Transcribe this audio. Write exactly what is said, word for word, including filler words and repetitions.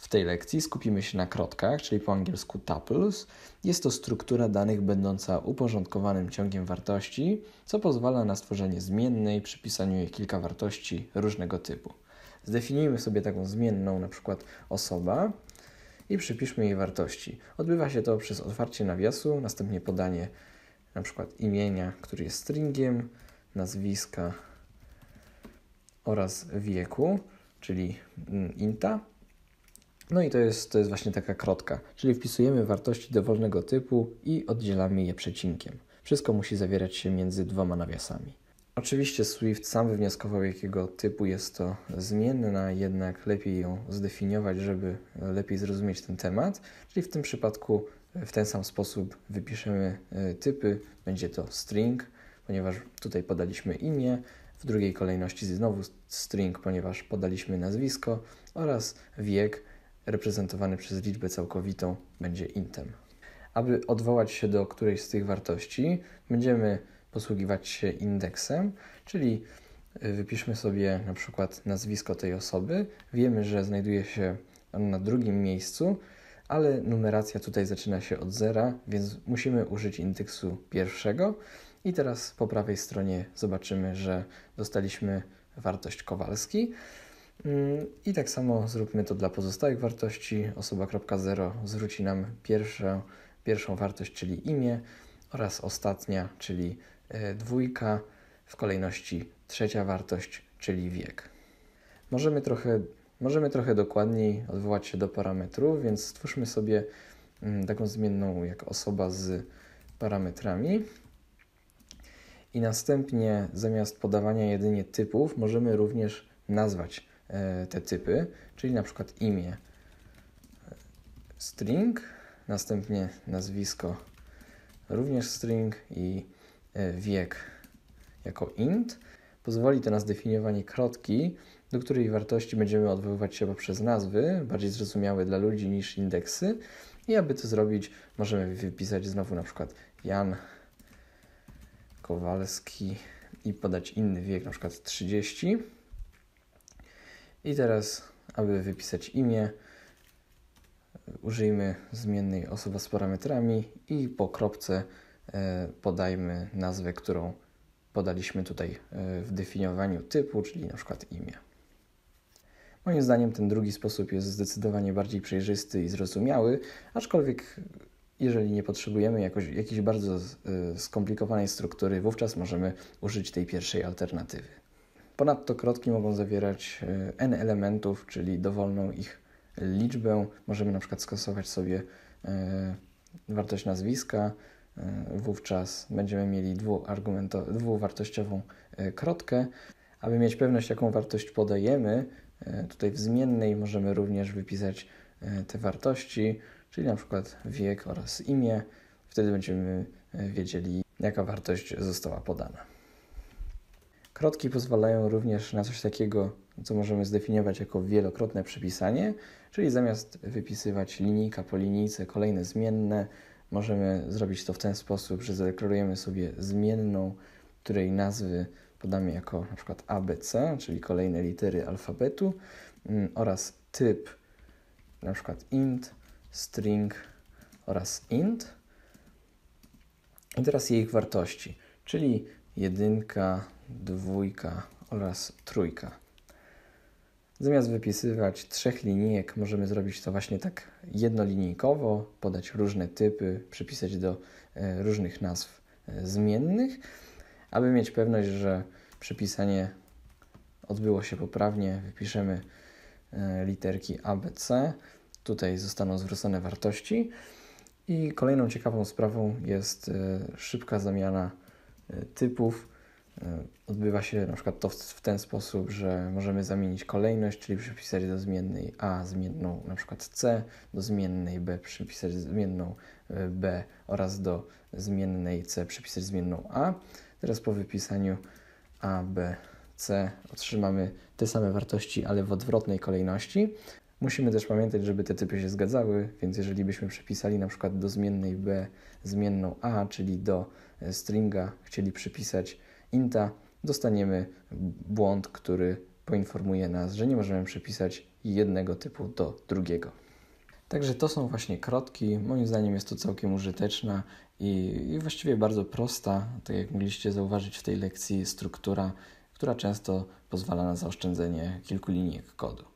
W tej lekcji skupimy się na krotkach, czyli po angielsku tuples. Jest to struktura danych będąca uporządkowanym ciągiem wartości, co pozwala na stworzenie zmiennej, przypisaniu jej kilka wartości różnego typu. Zdefiniujmy sobie taką zmienną, na przykład osoba, i przypiszmy jej wartości. Odbywa się to przez otwarcie nawiasu, następnie podanie na przykład imienia, który jest stringiem, nazwiska oraz wieku, czyli inta. No i to jest, to jest właśnie taka krotka, czyli wpisujemy wartości dowolnego typu i oddzielamy je przecinkiem. Wszystko musi zawierać się między dwoma nawiasami. Oczywiście Swift sam wywnioskował, jakiego typu jest to zmienna, jednak lepiej ją zdefiniować, żeby lepiej zrozumieć ten temat. Czyli w tym przypadku w ten sam sposób wypiszemy typy. Będzie to string, ponieważ tutaj podaliśmy imię, w drugiej kolejności znowu string, ponieważ podaliśmy nazwisko, oraz wiek reprezentowany przez liczbę całkowitą będzie intem. Aby odwołać się do którejś z tych wartości, będziemy posługiwać się indeksem, czyli wypiszmy sobie na przykład nazwisko tej osoby. Wiemy, że znajduje się on na drugim miejscu, ale numeracja tutaj zaczyna się od zera, więc musimy użyć indeksu pierwszego. I teraz po prawej stronie zobaczymy, że dostaliśmy wartość Kowalski. I tak samo zróbmy to dla pozostałych wartości. Osoba.zero zwróci nam pierwszą, pierwszą wartość, czyli imię, oraz ostatnia, czyli dwójka, w kolejności trzecia wartość, czyli wiek. Możemy trochę, możemy trochę dokładniej odwołać się do parametrów, więc stwórzmy sobie taką zmienną jak osoba z parametrami. I następnie zamiast podawania jedynie typów możemy również nazwać te typy, czyli na przykład imię string, następnie nazwisko również string i wiek jako int. Pozwoli to na zdefiniowanie krotki, do której wartości będziemy odwoływać się poprzez nazwy, bardziej zrozumiałe dla ludzi niż indeksy. I aby to zrobić, możemy wypisać znowu na przykład Jan Kowalski i podać inny wiek, na przykład trzydzieści. I teraz, aby wypisać imię, użyjmy zmiennej osoba z parametrami i po kropce podajmy nazwę, którą podaliśmy tutaj w definiowaniu typu, czyli na przykład imię. Moim zdaniem ten drugi sposób jest zdecydowanie bardziej przejrzysty i zrozumiały, aczkolwiek jeżeli nie potrzebujemy jakoś, jakiejś bardzo skomplikowanej struktury, wówczas możemy użyć tej pierwszej alternatywy. Ponadto krotki mogą zawierać n elementów, czyli dowolną ich liczbę. Możemy na przykład skasować sobie wartość nazwiska, wówczas będziemy mieli dwuwartościową krotkę. Aby mieć pewność, jaką wartość podajemy, tutaj w zmiennej możemy również wypisać te wartości, czyli na przykład wiek oraz imię. Wtedy będziemy wiedzieli, jaka wartość została podana. Krotki pozwalają również na coś takiego, co możemy zdefiniować jako wielokrotne przypisanie, czyli zamiast wypisywać linijka po linijce kolejne zmienne, możemy zrobić to w ten sposób, że zadeklarujemy sobie zmienną, której nazwy podamy jako na przykład A B C, czyli kolejne litery alfabetu, oraz typ, na przykład int, string oraz int. I teraz ich wartości, czyli jedynka, dwójka oraz trójka. Zamiast wypisywać trzech linijek, możemy zrobić to właśnie tak jednolinijkowo, podać różne typy, przypisać do e, różnych nazw e, zmiennych. Aby mieć pewność, że przypisanie odbyło się poprawnie, wypiszemy e, literki A, B, C. Tutaj zostaną zwrócone wartości. I kolejną ciekawą sprawą jest e, szybka zamiana e, typów. Odbywa się na przykład to w ten sposób, że możemy zamienić kolejność, czyli przypisać do zmiennej A zmienną na przykład C, do zmiennej B przypisać zmienną B oraz do zmiennej C przypisać zmienną A. Teraz po wypisaniu A, B, C otrzymamy te same wartości, ale w odwrotnej kolejności. Musimy też pamiętać, żeby te typy się zgadzały, więc jeżeli byśmy przypisali na przykład do zmiennej B zmienną A, czyli do stringa chcieli przypisać inta, dostaniemy błąd, który poinformuje nas, że nie możemy przypisać jednego typu do drugiego. Także to są właśnie krotki. Moim zdaniem jest to całkiem użyteczna i, i właściwie bardzo prosta, tak jak mogliście zauważyć w tej lekcji, struktura, która często pozwala na zaoszczędzenie kilku linijek kodu.